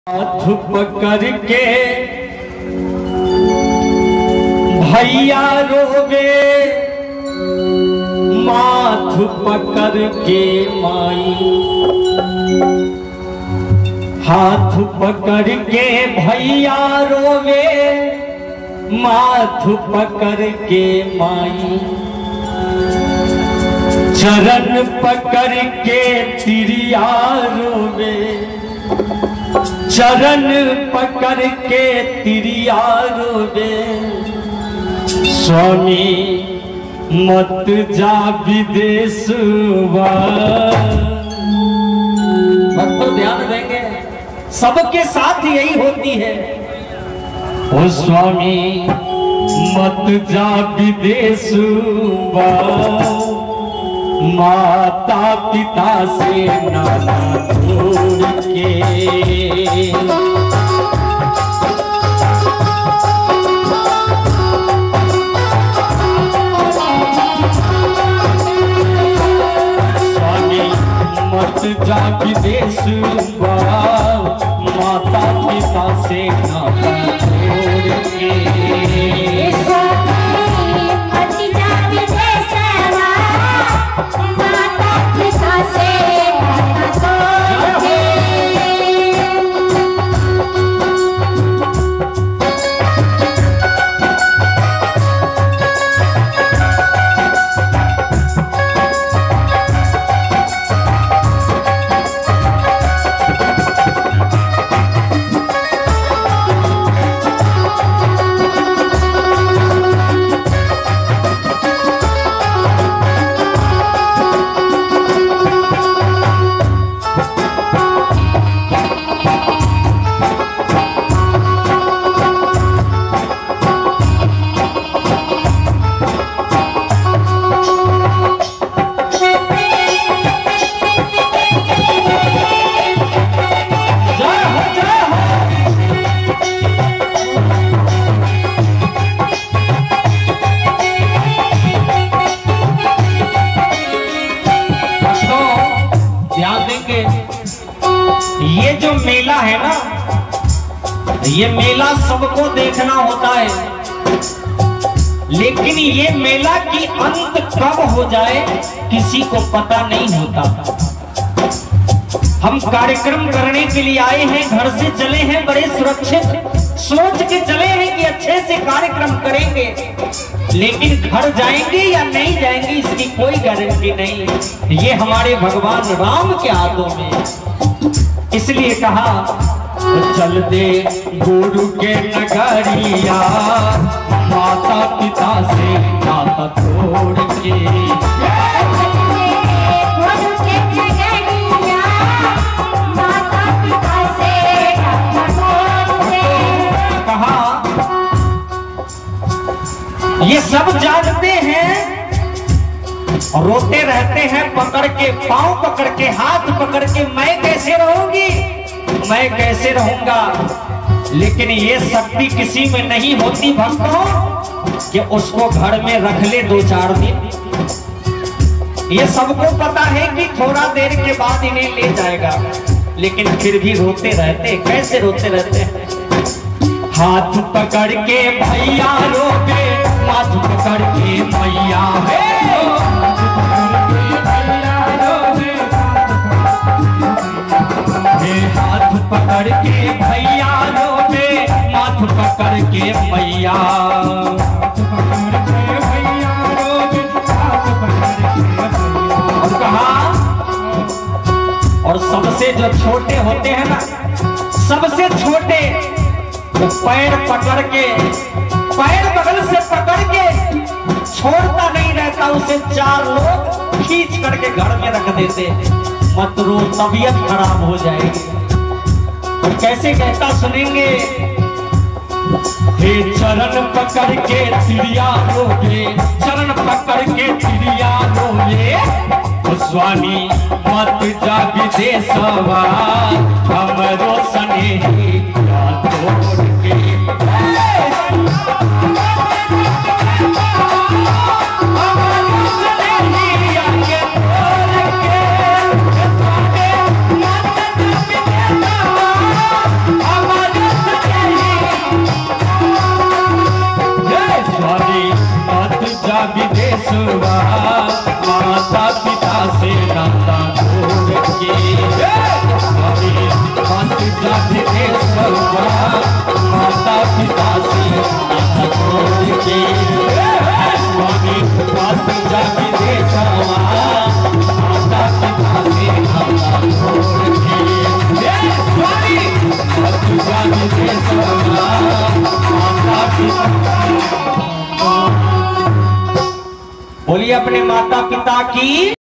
हाथ पकड़ के भैया रोवे, माथ पकड़ के माई। हाथ पकड़ के भैया रोवे, माथ पकड़ के माई। चरण पकड़ के तिरिया रोवे, चरण पकड़ के तिरिया रोवे। स्वामी मत जा विदेशवा। भक्तों ध्यान देंगे, सबके साथ यही होती है। ओ स्वामी मत जा विदेशवा, माता पिता से नाता तोड़ के। स्वामी मत जा विदेशवा, माता पिता से नाता तोड़ के। ये जो मेला है ना, ये मेला सबको देखना होता है, लेकिन ये मेला की अंत कब हो जाए किसी को पता नहीं होता। हम कार्यक्रम करने के लिए आए हैं, घर से चले हैं बड़े सुरक्षित, सोच के चले हैं कि अच्छे से कार्यक्रम करेंगे, लेकिन घर जाएंगे या नहीं जाएंगे इसकी कोई गारंटी नहीं। ये हमारे भगवान राम के हाथों में। इसलिए कहा चल दे गुरु के नगरिया, माता पिता से नाता तोड़ के। कहा ये सब जानते हैं, रोते रहते हैं पकड़ के, पांव पकड़ के, हाथ पकड़ के, मैं कैसे रहूंगी, मैं कैसे रहूंगा। लेकिन ये शक्ति किसी में नहीं होती भक्तों कि उसको घर में रख ले 2-4 दिन। ये सबको पता है कि थोड़ा देर के बाद इन्हें ले जाएगा, लेकिन फिर भी रोते रहते। कैसे रोते रहते हैं? हाथ पकड़ के भैया रोवे, हाथ पकड़ के मैया है। हाथ पकड़ के भैया रोवे, माथ पकड़ के मैया। और कहा, और सबसे जो छोटे होते हैं ना, सबसे छोटे वो पैर पकड़ के, पैर बगल से पकड़ के छोड़ता नहीं रहता, उसे 4 लोग खींच करके घर में रख देते। मत रो, तबीयत खराब हो जाएगी। तो कैसे कहता सुनेंगे? हे चरण पकड़ के तिरिया रोवे, चरण पकड़ के तिरिया रोवे। स्वामी मत जा विदेशवा, हमरो स्नेही तोड़ के। जा विदेशवा माता पिता से नाता तोड़ के स्वामी मत जा विदेशवा माता पिता से नाता तोड़ के स्वामी मत जा विदेशवा माता पिता से नाता तोड़ के स्वामी मत जा विदेशवा माता पिता। बोलिए अपने माता पिता की।